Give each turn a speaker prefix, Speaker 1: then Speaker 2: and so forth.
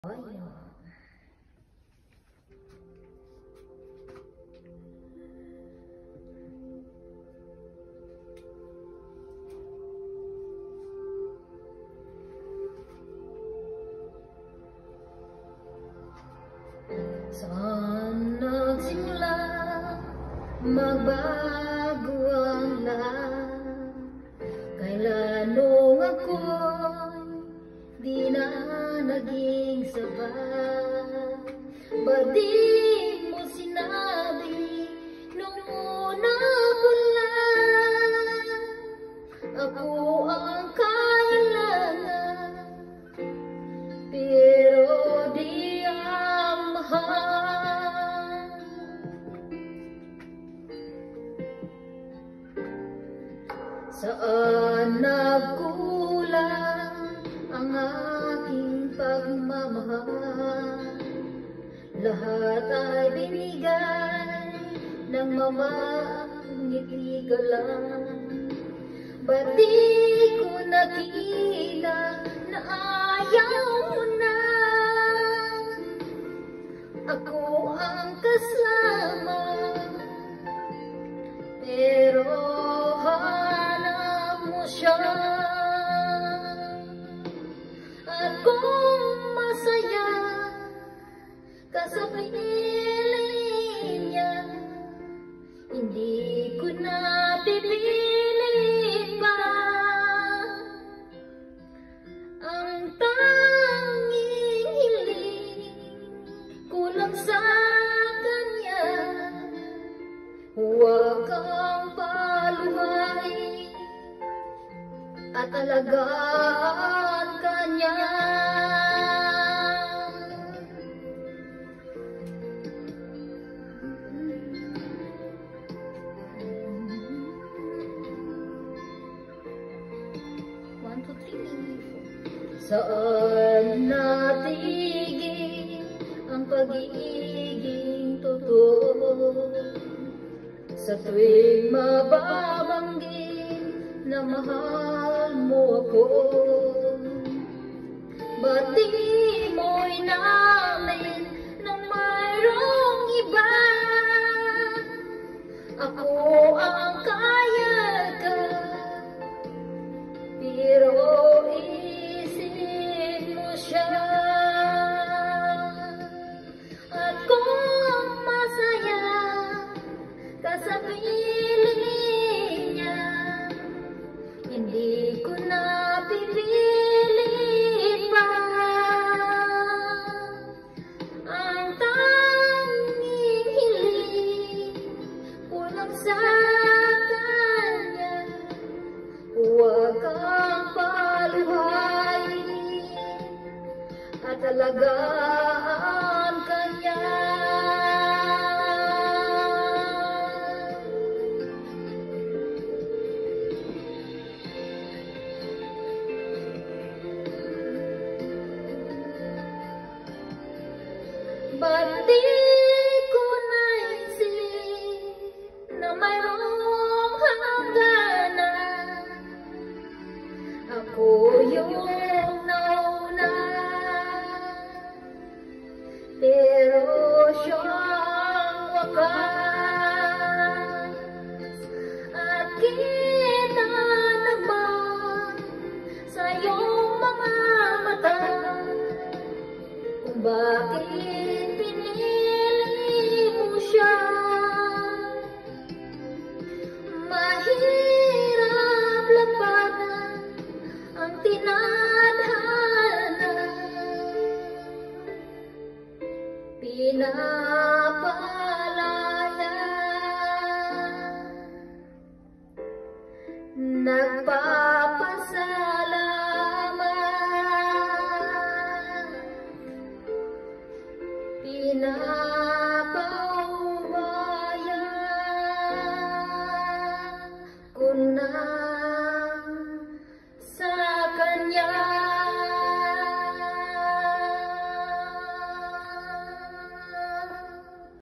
Speaker 1: Saan nagsimula magbago ang lahat? Kailan nung ako'y di na naging sapat? Ba't di mo sinabi nung una pa lang? Ako ang kailangan, pero di ang mahal. Saan nagkulang ang aking pagmamahal? Lahat ay binigay ng mamangiti ka lang. Ba't di ko nakita na ayaw mo na? Ako ang kasama, pero hanap mo siya. At kung masaya ka sa piling niya, hindi ko na pipilit pa. Ang tanging hiling ko lang sa kanya, huwag kang paluhay at alagaan ka niya. Saan natigil ang pag-ibig totoo? Sa tuwing mababanggit na mahal mo ako, ba't di mo inamin na mayroong iba? Ako ang kaya ka, pero isipin mo siya. At kung masaya ka sa piling niya, hindi ko na pipilit pa. Ang tanging hiling ko lang sa kanya, huwag kang paluhay at alagaan ka niya. Ba't di ko naisip na mayroong hangganan? Ako yung nauna, pero siyang wakas. At kita naman sa iyong mga mata kung bakit pinili mo siya. Mahirap labanan ang tinadhana, pinapalaya,